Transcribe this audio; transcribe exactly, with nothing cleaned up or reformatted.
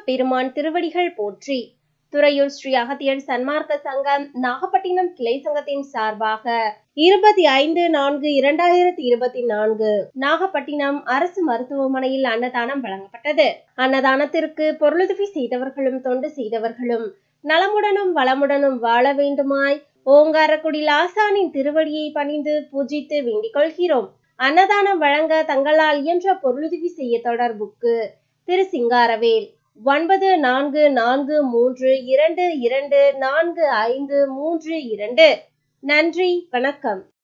அப்பெருமான் திருவடிகள் போற்றி. துறையூர் ஸ்ரீ அகத்தியர் சன்மார்க்க சங்கம் நாகப்பட்டினம் கிளை சங்கத்தின் சார்பாக இருபத்தி ஐந்து நான்கு இரண்டாயிரத்தி இருபத்தி நான்கு நாகப்பட்டினம் அரசு மருத்துவமனையில் அன்னதானம் வழங்கப்பட்டது. அன்னதானத்திற்கு பொருளுதவி செய்தவர்களும் தொண்டு செய்தவர்களும் நலமுடனும் வளமுடனும் வாழ வேண்டுமாய் ஓங்காரக்குடி லாசானின் திருவடியை பணிந்து பூஜித்து வேண்டிக் கொள்கிறோம். அன்னதானம் வழங்க தங்களால் இயன்ற பொருளுதவி செய்ய தொடர்புக்கு திரு சிங்காரவேல் ஒன்பது நான்கு நான்கு மூன்று இரண்டு இரண்டு நான்கு ஐந்து மூன்று இரண்டு. நன்றி, வணக்கம்.